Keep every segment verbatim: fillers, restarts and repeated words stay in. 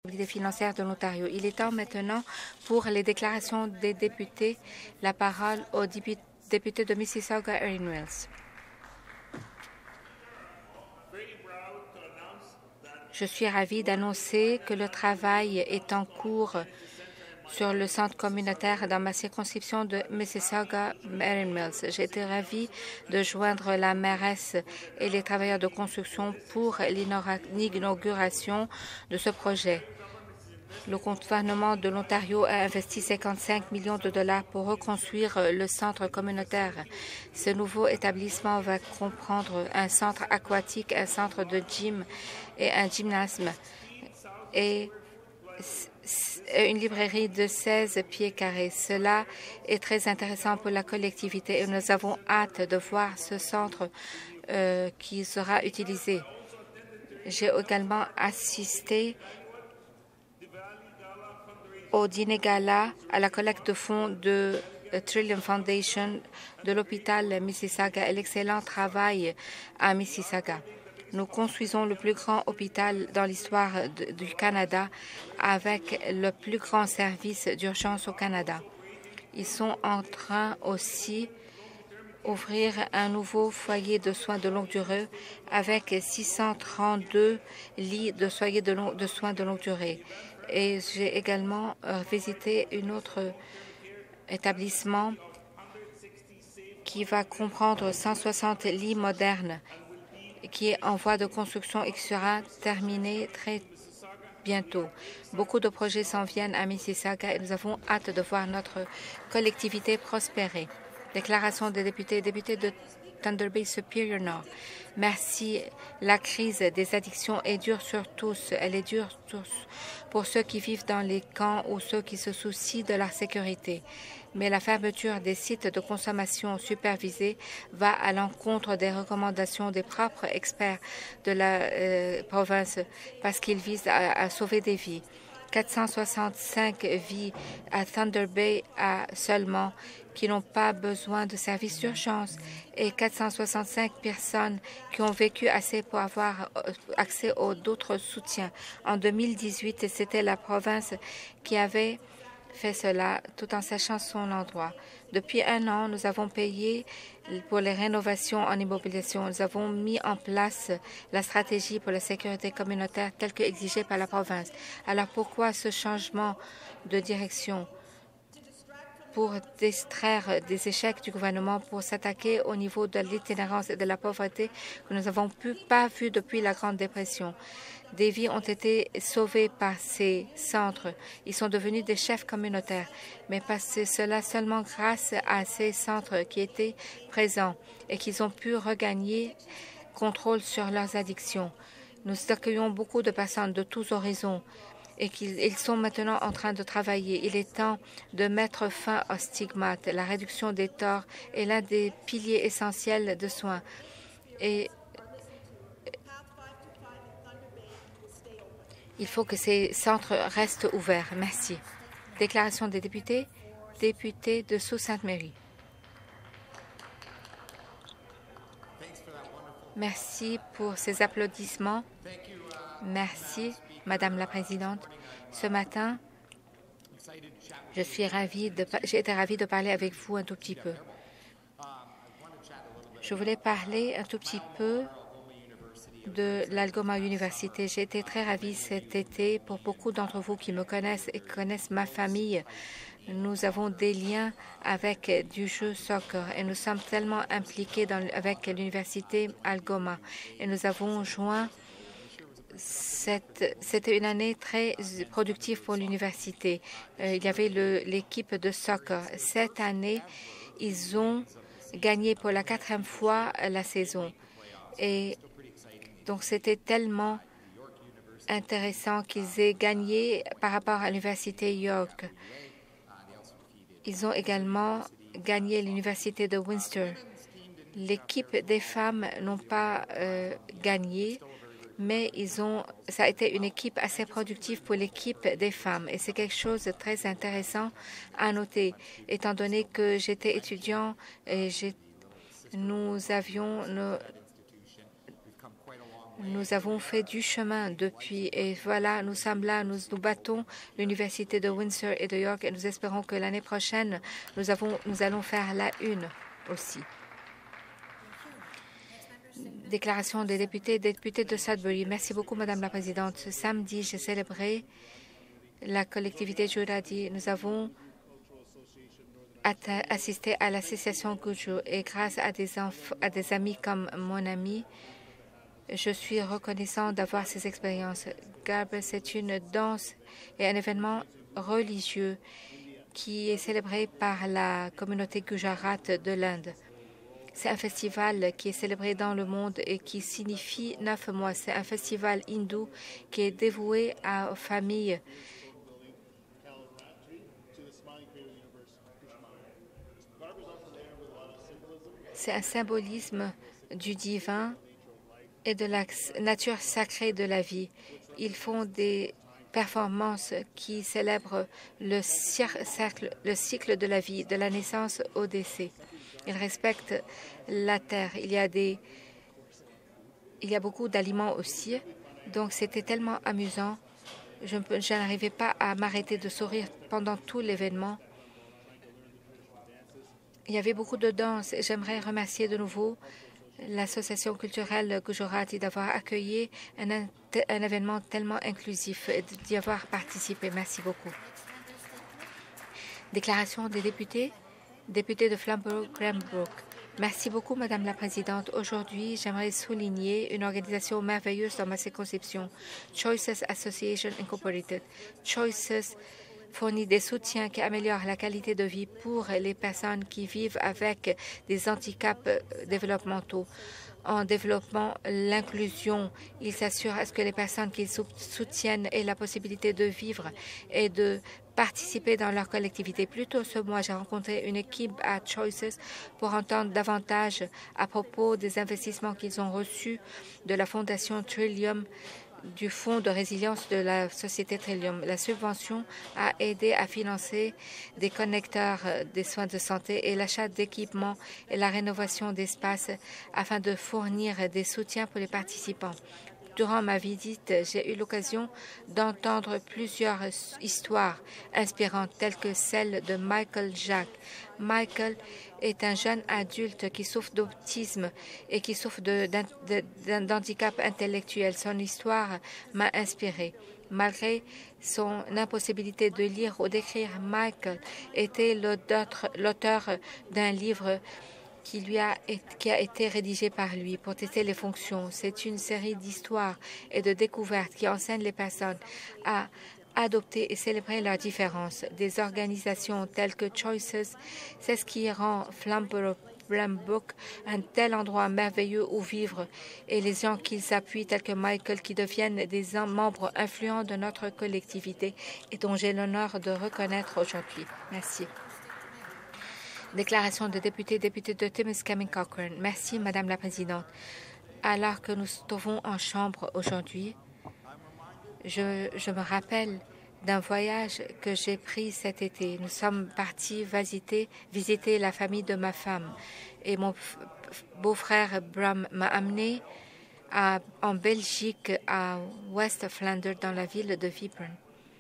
financière de l'Ontario. Il est temps maintenant pour les déclarations des députés. La parole au député de Mississauga, Erin Mills. Je suis ravie d'annoncer que le travail est en cours sur le centre communautaire dans ma circonscription de Mississauga, Erin Mills. J'ai été ravie de joindre la mairesse et les travailleurs de construction pour l'inauguration de ce projet. Le gouvernement de l'Ontario a investi cinquante-cinq millions de dollars pour reconstruire le centre communautaire. Ce nouveau établissement va comprendre un centre aquatique, un centre de gym et un gymnasme et une librairie de seize pieds carrés. Cela est très intéressant pour la collectivité et nous avons hâte de voir ce centre euh, qui sera utilisé. J'ai également assisté au dîner gala à la collecte de fonds de Trillium Foundation de l'hôpital Mississauga et l'excellent travail à Mississauga. Nous construisons le plus grand hôpital dans l'histoire du Canada avec le plus grand service d'urgence au Canada. Ils sont en train aussi d'ouvrir un nouveau foyer de soins de longue durée avec six cent trente-deux lits de foyer de, long, de soins de longue durée. Et j'ai également euh, visité un autre établissement qui va comprendre cent soixante lits modernes qui est en voie de construction et qui sera terminé très bientôt. Beaucoup de projets s'en viennent à Mississauga et nous avons hâte de voir notre collectivité prospérer. Déclaration des députés, députés de Thunder Bay Superior Nord. Merci. La crise des addictions est dure sur tous. Elle est dure pour ceux qui vivent dans les camps ou ceux qui se soucient de leur sécurité. Mais la fermeture des sites de consommation supervisés va à l'encontre des recommandations des propres experts de la euh, province parce qu'ils visent à, à sauver des vies. quatre cent soixante-cinq vies à Thunder Bay à seulement qui n'ont pas besoin de services d'urgence et quatre cent soixante-cinq personnes qui ont vécu assez pour avoir accès aux d'autres soutiens. En deux mille dix-huit, c'était la province qui avait fait cela tout en sachant son endroit. Depuis un an, nous avons payé pour les rénovations en immobilisation. Nous avons mis en place la stratégie pour la sécurité communautaire telle que exigée par la province. Alors pourquoi ce changement de direction? Pour distraire des échecs du gouvernement, pour s'attaquer au niveau de l'itinérance et de la pauvreté que nous n'avons pas vu depuis la Grande Dépression. Des vies ont été sauvées par ces centres. Ils sont devenus des chefs communautaires, mais c'est cela seulement grâce à ces centres qui étaient présents et qu'ils ont pu regagner contrôle sur leurs addictions. Nous accueillons beaucoup de personnes de tous horizons et qu'ils sont maintenant en train de travailler. Il est temps de mettre fin aux stigmates. La réduction des torts est l'un des piliers essentiels de soins. Et il faut que ces centres restent ouverts. Merci. Déclaration des députés. Député de Sault-Sainte-Marie. Merci pour ces applaudissements. Merci, Madame la Présidente. Ce matin, je suis ravie de, j'ai été ravie de parler avec vous un tout petit peu. Je voulais parler un tout petit peu de l'Algoma Université. J'ai été très ravie cet été. Pour beaucoup d'entre vous qui me connaissent et connaissent ma famille, nous avons des liens avec du jeu soccer et nous sommes tellement impliqués dans, avec l'Université Algoma. Et nous avons joint C'était une année très productive pour l'université. Euh, il y avait l'équipe de soccer. Cette année, ils ont gagné pour la quatrième fois la saison. Et donc, c'était tellement intéressant qu'ils aient gagné par rapport à l'Université York. Ils ont également gagné l'Université de Windsor. L'équipe des femmes n'ont pas euh, gagné, mais ils ont, ça a été une équipe assez productive pour l'équipe des femmes. Et c'est quelque chose de très intéressant à noter, étant donné que j'étais étudiant et nous avions nos, Nous avons fait du chemin depuis et voilà, nous sommes là, nous nous battons l'Université de Windsor et de York et nous espérons que l'année prochaine, nous, avons, nous allons faire la une aussi. Déclaration des députés, députés de Sudbury. Merci beaucoup, Madame la Présidente. Ce samedi, j'ai célébré la collectivité Juradi. Nous avons assisté à l'association Gujo et grâce à des, à des amis comme mon ami, je suis reconnaissant d'avoir ces expériences. Garba, c'est une danse et un événement religieux qui est célébré par la communauté Gujarat de l'Inde. C'est un festival qui est célébré dans le monde et qui signifie neuf mois. C'est un festival hindou qui est dévoué à, aux familles. C'est un symbolisme du divin et de la nature sacrée de la vie. Ils font des performances qui célèbrent le, cercle, le cycle de la vie, de la naissance au décès. Ils respectent la terre. Il y a, des, il y a beaucoup d'aliments aussi. Donc, c'était tellement amusant. Je, je n'arrivais pas à m'arrêter de sourire pendant tout l'événement. Il y avait beaucoup de danse et j'aimerais remercier de nouveau l'association culturelle Gujarati d'avoir accueilli un, un événement tellement inclusif et d'y avoir participé. Merci beaucoup. Déclaration des députés. Député de Flamborough-Granbrook. Merci beaucoup, Madame la Présidente. Aujourd'hui, j'aimerais souligner une organisation merveilleuse dans ma circonscription, Choices Association Incorporated. Choices fournit des soutiens qui améliorent la qualité de vie pour les personnes qui vivent avec des handicaps développementaux. En développant l'inclusion, il s'assure à ce que les personnes qu'ils soutiennent aient la possibilité de vivre et de participer dans leur collectivité. Plus tôt ce mois, j'ai rencontré une équipe à Choices pour entendre davantage à propos des investissements qu'ils ont reçus de la Fondation Trillium, du Fonds de résilience de la société Trillium. La subvention a aidé à financer des connecteurs des soins de santé et l'achat d'équipements et la rénovation d'espaces afin de fournir des soutiens pour les participants. Durant ma visite, j'ai eu l'occasion d'entendre plusieurs histoires inspirantes, telles que celle de Michael Jack. Michael est un jeune adulte qui souffre d'autisme et qui souffre d'handicap intellectuel. Son histoire m'a inspirée. Malgré son impossibilité de lire ou d'écrire, Michael était l'auteur d'un livre qui, lui a, qui a été rédigé par lui pour tester les fonctions. C'est une série d'histoires et de découvertes qui enseignent les personnes à adopter et célébrer leurs différences. Des organisations telles que Choices, c'est ce qui rend Flamborough un tel endroit merveilleux où vivre et les gens qui s'appuient tels que Michael qui deviennent des membres influents de notre collectivité et dont j'ai l'honneur de reconnaître aujourd'hui. Merci. Déclaration de député, député de Timiskaming Cochrane. Merci, Madame la Présidente. Alors que nous nous trouvons en chambre aujourd'hui, je, je me rappelle d'un voyage que j'ai pris cet été. Nous sommes partis visiter, visiter la famille de ma femme et mon beau-frère Bram m'a amené à, en Belgique, à West Flanders, dans la ville de Vibren.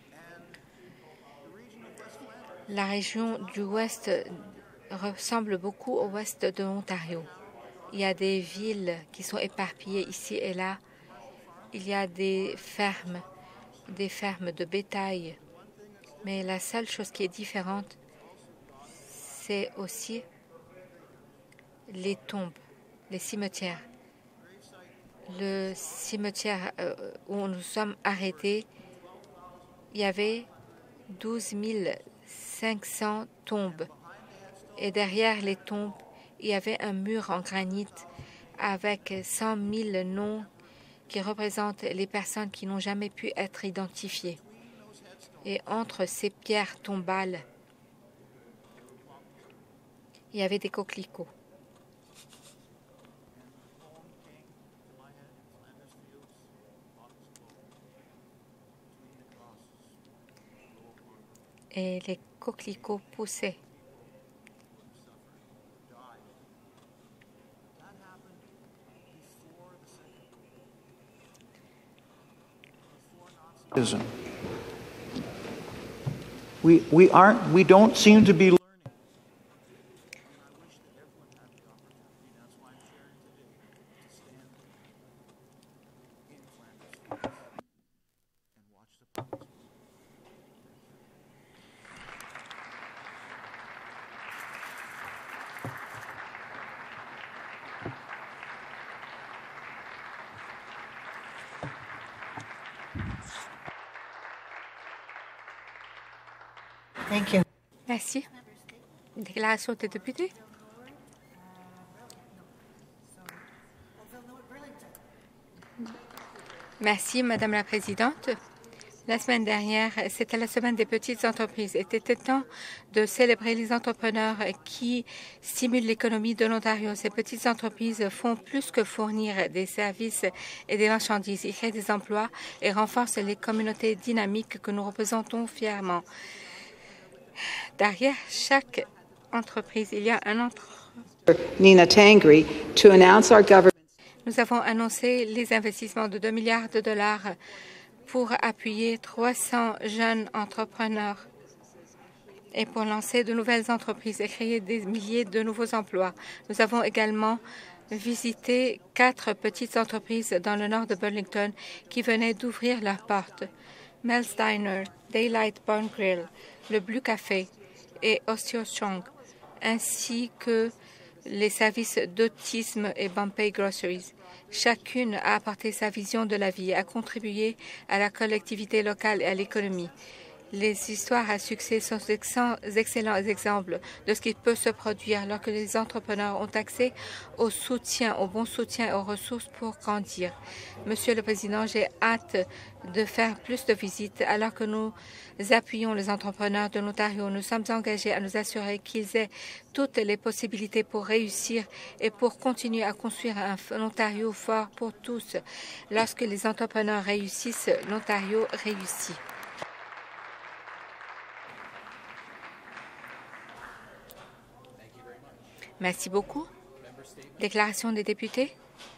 La région du Ouest ressemble beaucoup au ouest de l'Ontario. Il y a des villes qui sont éparpillées ici et là. Il y a des fermes, des fermes de bétail. Mais la seule chose qui est différente, c'est aussi les tombes, les cimetières. Le cimetière où nous sommes arrêtés, il y avait douze mille cinq cents tombes. Et derrière les tombes, il y avait un mur en granit avec cent mille noms qui représentent les personnes qui n'ont jamais pu être identifiées. Et entre ces pierres tombales, il y avait des coquelicots. Et les coquelicots poussaient. We, we aren't, we don't seem to be Thank you. Merci. Déclaration des députés. Merci, Madame la Présidente. La semaine dernière, c'était la semaine des petites entreprises. Il était temps de célébrer les entrepreneurs qui stimulent l'économie de l'Ontario. Ces petites entreprises font plus que fournir des services et des marchandises. Ils créent des emplois et renforcent les communautés dynamiques que nous représentons fièrement. Derrière chaque entreprise, il y a un entre... Nina Tangri, to announce our government. Nous avons annoncé les investissements de deux milliards de dollars pour appuyer trois cents jeunes entrepreneurs et pour lancer de nouvelles entreprises et créer des milliers de nouveaux emplois. Nous avons également visité quatre petites entreprises dans le nord de Burlington qui venaient d'ouvrir leurs portes. Mel's Diner, Daylight Barn Grill, le Blue Café et Osteochong, ainsi que les services d'autisme et Bombay Groceries. Chacune a apporté sa vision de la vie, a contribué à la collectivité locale et à l'économie. Les histoires à succès sont d'excellents exemples de ce qui peut se produire lorsque les entrepreneurs ont accès au soutien, au bon soutien et aux ressources pour grandir. Monsieur le Président, j'ai hâte de faire plus de visites alors que nous appuyons les entrepreneurs de l'Ontario. Nous sommes engagés à nous assurer qu'ils aient toutes les possibilités pour réussir et pour continuer à construire un Ontario fort pour tous. Lorsque les entrepreneurs réussissent, l'Ontario réussit. Merci beaucoup. Déclaration des députés.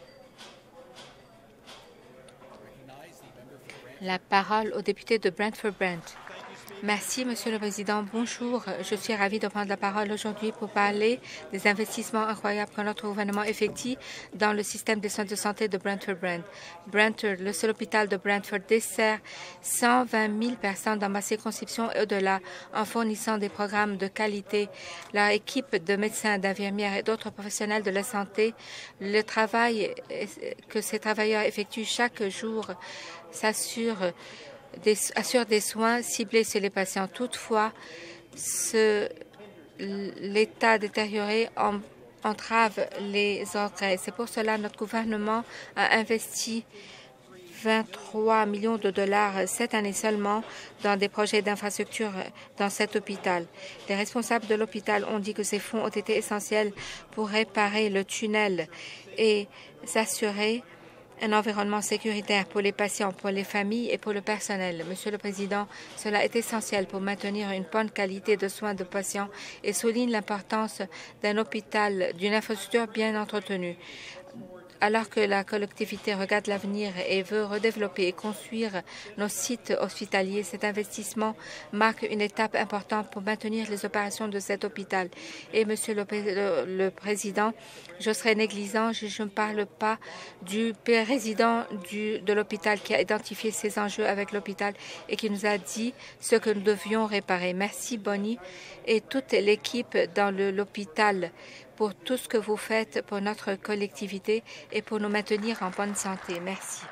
La parole au député de Brantford-Brant. Merci, Monsieur le Président. Bonjour. Je suis ravie de prendre la parole aujourd'hui pour parler des investissements incroyables que notre gouvernement effectue dans le système des soins de santé de Brantford-Brant. Brantford, le seul hôpital de Brantford, dessert cent vingt mille personnes dans ma circonscription et au-delà en fournissant des programmes de qualité. Leur équipe de médecins, d'infirmières et d'autres professionnels de la santé, le travail que ces travailleurs effectuent chaque jour s'assure Des, assure des soins ciblés sur les patients. Toutefois, l'état détérioré en, entrave les progrès. C'est pour cela que notre gouvernement a investi vingt-trois millions de dollars cette année seulement dans des projets d'infrastructure dans cet hôpital. Les responsables de l'hôpital ont dit que ces fonds ont été essentiels pour réparer le tunnel et s'assurer un environnement sécuritaire pour les patients, pour les familles et pour le personnel. Monsieur le Président, cela est essentiel pour maintenir une bonne qualité de soins de patients et souligne l'importance d'un hôpital, d'une infrastructure bien entretenue. Alors que la collectivité regarde l'avenir et veut redévelopper et construire nos sites hospitaliers, cet investissement marque une étape importante pour maintenir les opérations de cet hôpital. Et, Monsieur le, le, le Président, je serai négligent, je, je ne parle pas du président du, de l'hôpital qui a identifié ces enjeux avec l'hôpital et qui nous a dit ce que nous devions réparer. Merci, Bonnie, et toute l'équipe dans l'hôpital pour tout ce que vous faites pour notre collectivité et pour nous maintenir en bonne santé. Merci.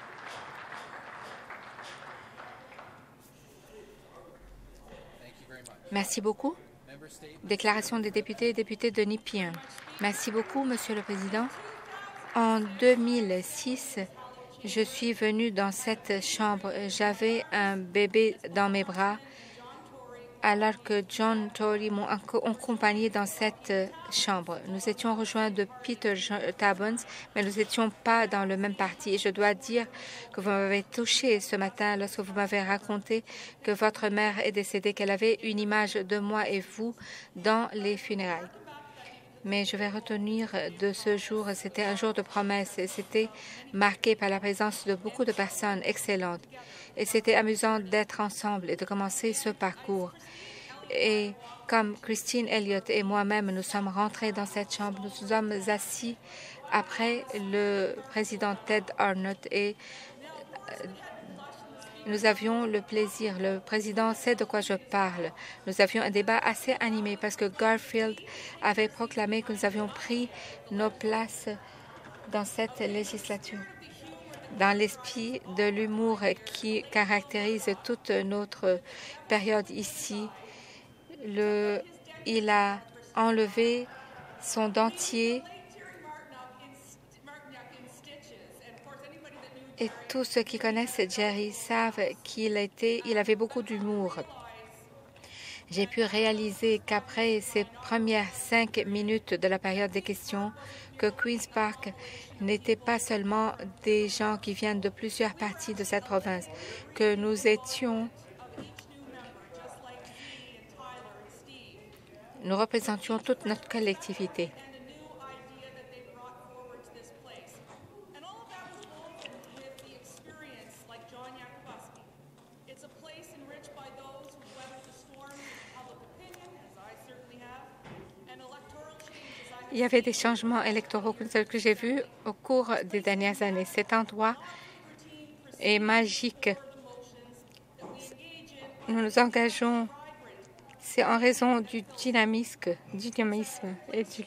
Merci beaucoup. Déclaration des députés et députés de Nepean. Merci beaucoup, Monsieur le Président. En deux mille six, je suis venue dans cette chambre. J'avais un bébé dans mes bras alors que John Tory m'ont accompagné dans cette chambre. Nous étions rejoints de Peter Tabuns, mais nous n'étions pas dans le même parti. Et je dois dire que vous m'avez touché ce matin lorsque vous m'avez raconté que votre mère est décédée, qu'elle avait une image de moi et vous dans les funérailles. Mais je vais retenir de ce jour, c'était un jour de promesse et c'était marqué par la présence de beaucoup de personnes excellentes. Et c'était amusant d'être ensemble et de commencer ce parcours. Et comme Christine Elliott et moi-même, nous sommes rentrés dans cette chambre, nous nous sommes assis après le président Ted Arnott et nous avions le plaisir, le président sait de quoi je parle. Nous avions un débat assez animé parce que Garfield avait proclamé que nous avions pris nos places dans cette législature. Dans l'esprit de l'humour qui caractérise toute notre période ici, le, il a enlevé son dentier et tous ceux qui connaissent Jerry savent qu'il était, il avait beaucoup d'humour. J'ai pu réaliser qu'après ces premières cinq minutes de la période des questions, que Queen's Park n'était pas seulement des gens qui viennent de plusieurs parties de cette province, que nous étions, nous représentions toute notre collectivité. Il y avait des changements électoraux que j'ai vus au cours des dernières années. Cet endroit est magique. Nous nous engageons. C'est en raison du dynamisme, du dynamisme et du...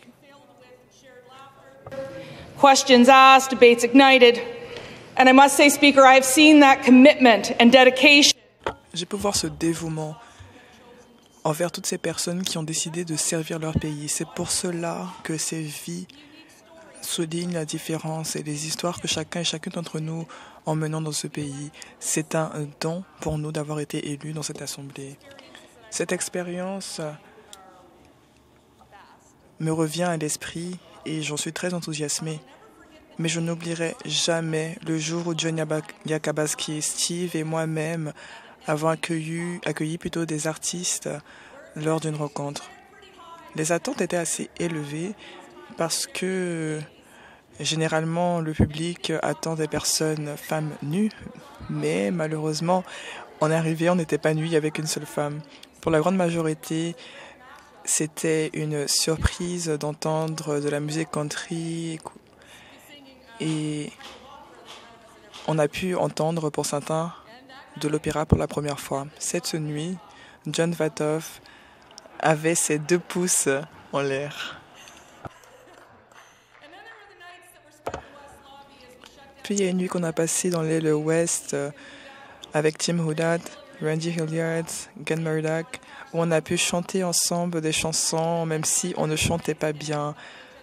Questions asked, debates ignited. And I must say, Speaker, I have seen that commitment and dedication. J'ai pu voir ce dévouement envers toutes ces personnes qui ont décidé de servir leur pays. C'est pour cela que ces vies soulignent la différence et les histoires que chacun et chacune d'entre nous emmenons dans ce pays. C'est un don pour nous d'avoir été élus dans cette assemblée. Cette expérience me revient à l'esprit et j'en suis très enthousiasmé. Mais je n'oublierai jamais le jour où John Yakabaski, Steve et moi-même avons accueilli, accueilli plutôt des artistes lors d'une rencontre. Les attentes étaient assez élevées parce que généralement le public attend des personnes femmes nues, mais malheureusement en arrivée on n'était pas nuit avec une seule femme. Pour la grande majorité, c'était une surprise d'entendre de la musique country et on a pu entendre pour certains de l'opéra pour la première fois. Cette nuit, John Vatoff avait ses deux pouces en l'air. Puis il y a une nuit qu'on a passée dans l'aile ouest avec Tim Huddad, Randy Hilliard, Gunn Murdoch, où on a pu chanter ensemble des chansons, même si on ne chantait pas bien.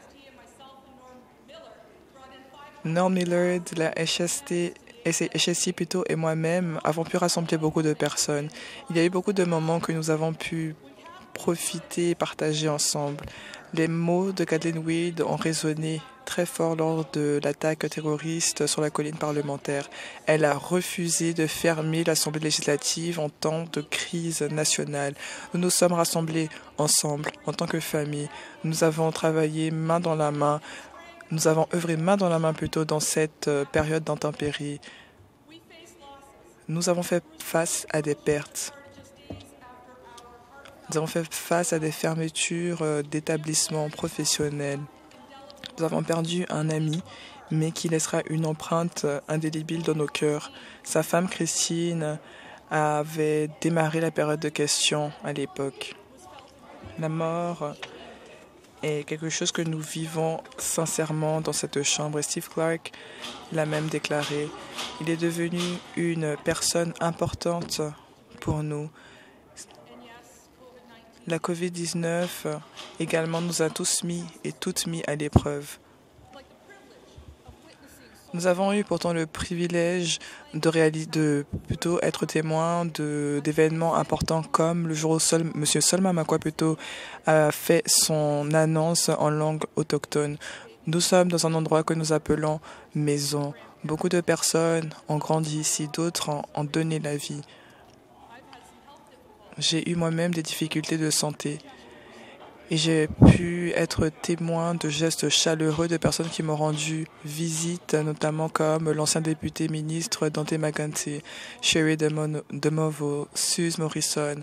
Norm Miller de la H S T H S C plutôt et moi-même avons pu rassembler beaucoup de personnes. Il y a eu beaucoup de moments que nous avons pu profiter et partager ensemble. Les mots de Kathleen Wade ont résonné très fort lors de l'attaque terroriste sur la colline parlementaire. Elle a refusé de fermer l'Assemblée législative en temps de crise nationale. Nous nous sommes rassemblés ensemble en tant que famille. Nous avons travaillé main dans la main. Nous avons œuvré main dans la main plutôt dans cette période d'intempéries. Nous avons fait face à des pertes. Nous avons fait face à des fermetures d'établissements professionnels. Nous avons perdu un ami, mais qui laissera une empreinte indélébile dans nos cœurs. Sa femme, Christine, avait démarré la période de questions à l'époque. La mort est quelque chose que nous vivons sincèrement dans cette chambre. Et Steve Clark l'a même déclaré. Il est devenu une personne importante pour nous. La covid dix-neuf également nous a tous mis et toutes mis à l'épreuve. Nous avons eu pourtant le privilège de, réaliser, de plutôt être témoins d'événements importants comme le jour où Sol, M. Solma Makwa plutôt a fait son annonce en langue autochtone. Nous sommes dans un endroit que nous appelons maison. Beaucoup de personnes ont grandi ici, d'autres ont, ont donné la vie. J'ai eu moi-même des difficultés de santé. et j'ai pu être témoin de gestes chaleureux de personnes qui m'ont rendu visite, notamment comme l'ancien député ministre Dante Magante, Sherry DeMovo, Suze Morrison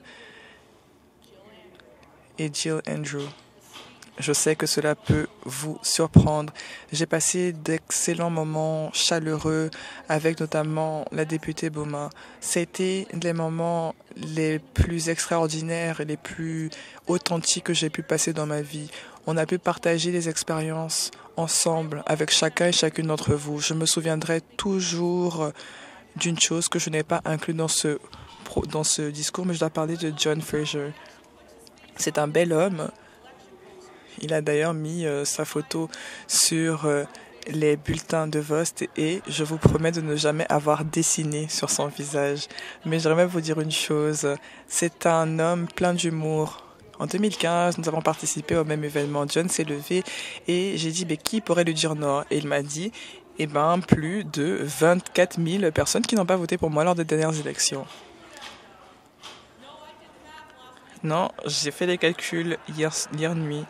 et Jill Andrew. Je sais que cela peut vous surprendre. J'ai passé d'excellents moments chaleureux avec notamment la députée Boma. C'était les moments les plus extraordinaires et les plus authentiques que j'ai pu passer dans ma vie. On a pu partager des expériences ensemble avec chacun et chacune d'entre vous. Je me souviendrai toujours d'une chose que je n'ai pas inclus dans ce, dans ce discours, mais je dois parler de John Fraser. C'est un bel homme. Il a d'ailleurs mis euh, sa photo sur euh, les bulletins de vote et je vous promets de ne jamais avoir dessiné sur son visage. Mais j'aimerais vous dire une chose, c'est un homme plein d'humour. En deux mille quinze, nous avons participé au même événement. John s'est levé et j'ai dit, mais qui pourrait lui dire non? Et il m'a dit, eh ben, plus de vingt-quatre mille personnes qui n'ont pas voté pour moi lors des dernières élections. Non, j'ai fait les calculs hier, hier nuit.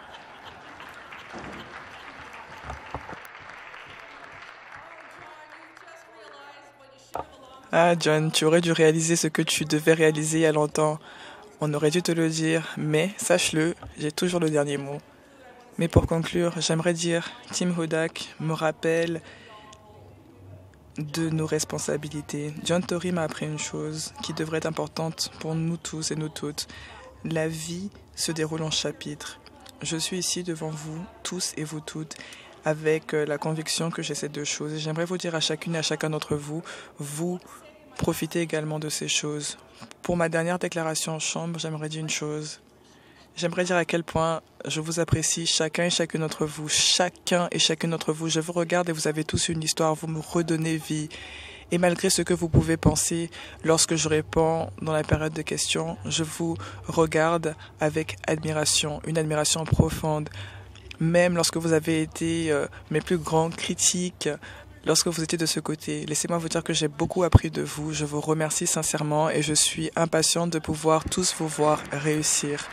Ah, John, tu aurais dû réaliser ce que tu devais réaliser il y a longtemps. On aurait dû te le dire, mais sache-le, j'ai toujours le dernier mot. Mais pour conclure, j'aimerais dire, Tim Hudak me rappelle de nos responsabilités. John Tory m'a appris une chose qui devrait être importante pour nous tous et nous toutes. La vie se déroule en chapitres. Je suis ici devant vous, tous et vous toutes, avec la conviction que j'ai ces deux choses. Et j'aimerais vous dire à chacune et à chacun d'entre vous, vous profitez également de ces choses. Pour ma dernière déclaration en chambre, j'aimerais dire une chose. J'aimerais dire à quel point je vous apprécie, chacun et chacune d'entre vous, chacun et chacune d'entre vous. Je vous regarde et vous avez tous une histoire, vous me redonnez vie. Et malgré ce que vous pouvez penser lorsque je réponds dans la période de questions, je vous regarde avec admiration, une admiration profonde. Même lorsque vous avez été euh, mes plus grands critiques, lorsque vous étiez de ce côté, laissez-moi vous dire que j'ai beaucoup appris de vous. Je vous remercie sincèrement et je suis impatiente de pouvoir tous vous voir réussir.